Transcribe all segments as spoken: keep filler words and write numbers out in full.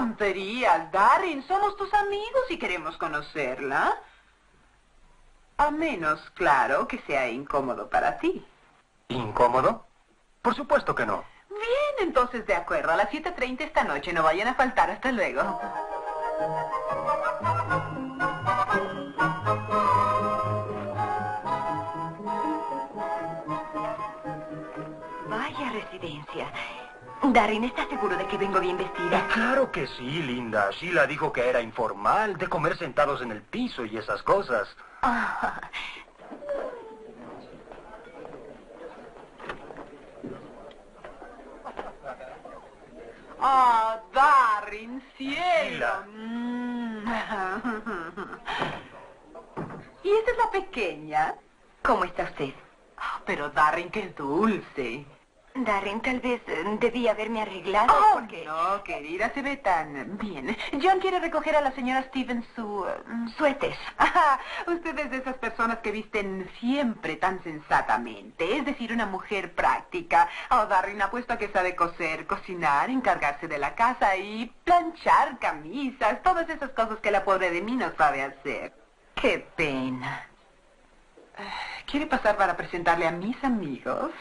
tonterías, Darrin. Somos tus amigos y queremos conocerla. A menos, claro, que sea incómodo para ti. ¿Incómodo? Por supuesto que no. Bien, entonces de acuerdo. A las siete treinta esta noche. No vayan a faltar. Hasta luego. Vaya residencia. Darrin, ¿estás seguro de que vengo bien vestida? Eh, claro que sí, linda. Sheila dijo que era informal, de comer sentados en el piso y esas cosas. Ah. ¡Ah, oh, Darrin, cielo! Sheila. Mm. ¿Y esta es la pequeña? ¿Cómo está usted? Oh, pero Darrin, qué dulce. Darrin, tal vez eh, debía haberme arreglado Oh, porque... no, querida, se ve tan bien. John quiere recoger a la señora Stevens su... Uh, suéter. Ah, usted es de esas personas que visten siempre tan sensatamente. Es decir, una mujer práctica. Oh, Darrin, apuesto a que sabe coser, cocinar, encargarse de la casa y planchar camisas. Todas esas cosas que la pobre de mí no sabe hacer. Qué pena. ¿Quiere pasar para presentarle a mis amigos?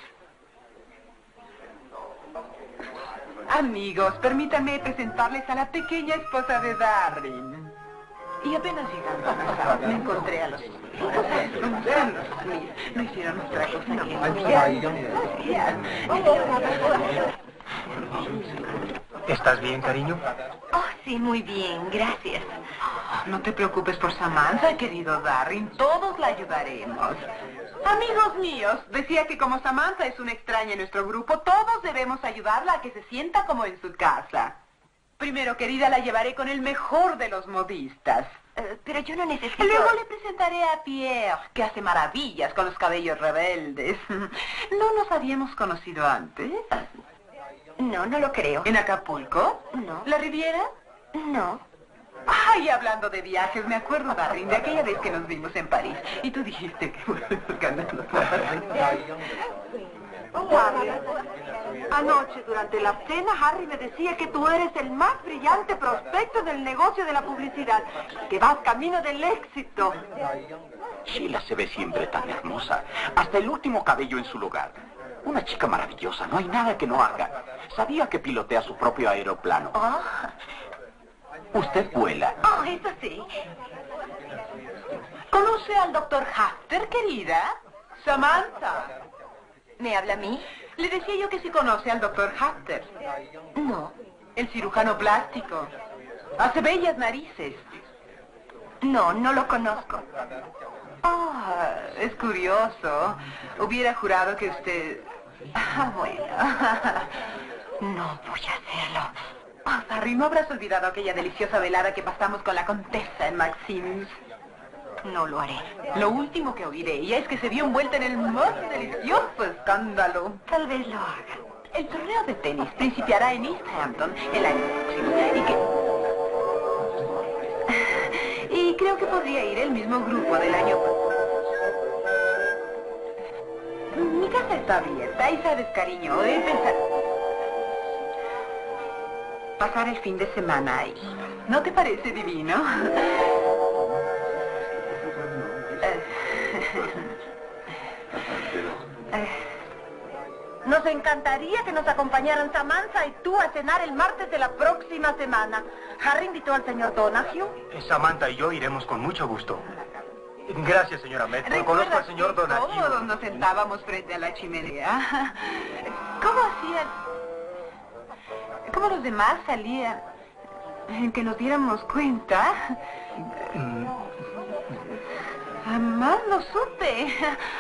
Amigos, permítanme presentarles a la pequeña esposa de Darrin. Y apenas llegando a casa, me encontré a los hijos. Son los míos. No hicieron otra cosa que no. ¿Estás bien, cariño? Oh, sí, muy bien, gracias. No te preocupes por Samantha, querido Darrin. Todos la ayudaremos. Amigos míos, decía que como Samantha es una extraña en nuestro grupo, todos debemos ayudarla a que se sienta como en su casa. Primero, querida, la llevaré con el mejor de los modistas. Uh, pero yo no necesito... Luego le presentaré a Pierre, que hace maravillas con los cabellos rebeldes. ¿No nos habíamos conocido antes? No, no lo creo. ¿En Acapulco? No. ¿La Riviera? No. Ay, hablando de viajes, me acuerdo, Darrin, de aquella vez que nos vimos en París. Y tú dijiste que... Harry, anoche durante la cena, Harry me decía que tú eres el más brillante prospecto del negocio de la publicidad, que vas camino del éxito. Sheila se ve siempre tan hermosa, hasta el último cabello en su lugar. Una chica maravillosa, no hay nada que no haga. Sabía que pilotea su propio aeroplano. Oh. Usted vuela. Oh, eso sí. ¿Conoce al doctor Hafter, querida? Samantha. ¿Me habla a mí? Le decía yo que sí conoce al doctor Hafter. No. El cirujano plástico. Hace bellas narices. No, no lo conozco. Ah, es curioso. Hubiera jurado que usted... Ah, bueno. No voy a hacerlo. Ah, oh, Harry, ¿no habrás olvidado aquella deliciosa velada que pasamos con la Contessa en Maxims? No lo haré. Lo último que oí de ella es que se vio envuelta en el más delicioso escándalo. Tal vez lo haga. El torneo de tenis principiará en East Hampton el año próximo. Y que... Y creo que podría ir el mismo grupo del año... Mi casa está abierta y sabes, cariño, he pensado... pasar el fin de semana ahí. ¿No te parece divino? Nos encantaría que nos acompañaran Samantha y tú a cenar el martes de la próxima semana. Harry invitó al señor Donahue. Samantha y yo iremos con mucho gusto. Gracias, señora Metro. Conozco al señor Donahue. Todos nos sentábamos frente a la chimenea. ¿Cómo hacían? ¿Cómo los demás salían? En que nos diéramos cuenta. Mm. Jamás lo supe.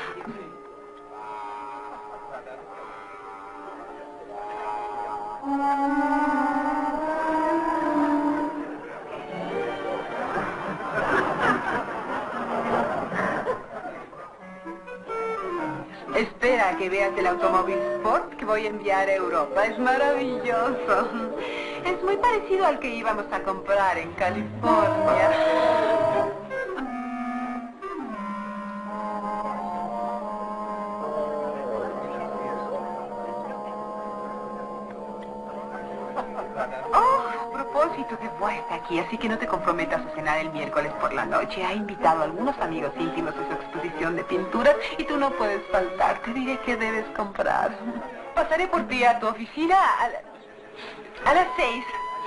Espera a que veas el automóvil Sport que voy a enviar a Europa. Es maravilloso. Es muy parecido al que íbamos a comprar en California. cierto, Dubois está aquí, así que no te comprometas a cenar el miércoles por la noche. Ha invitado a algunos amigos íntimos a su exposición de pinturas y tú no puedes faltar. Te diré qué debes comprar. Pasaré por ti a tu oficina a, la- a las seis.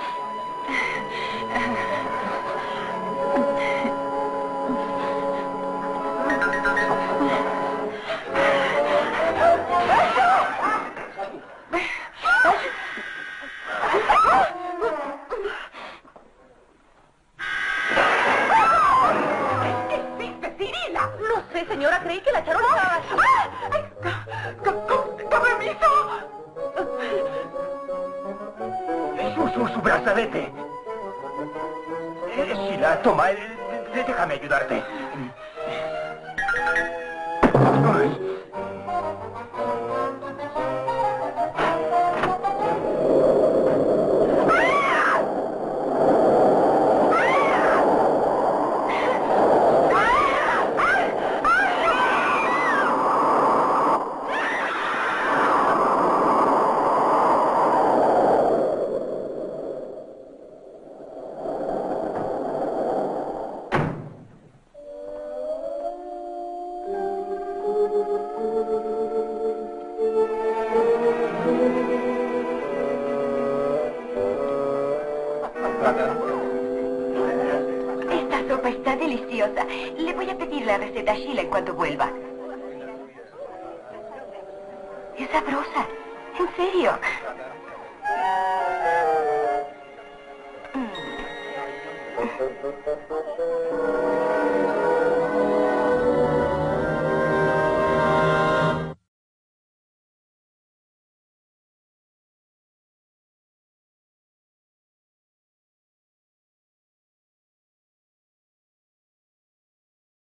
¿Qué hiciste, Cirila? No sé, señora, creí que la charola estaba... ¡Ay! ¡Con, con- con permiso! Su, su, su brazalete. Eh, Sheila, toma, eh, eh, déjame ayudarte. Ay. Esta sopa está deliciosa. Le voy a pedir la receta a Sheila en cuanto vuelva. Es sabrosa. En serio. Mm.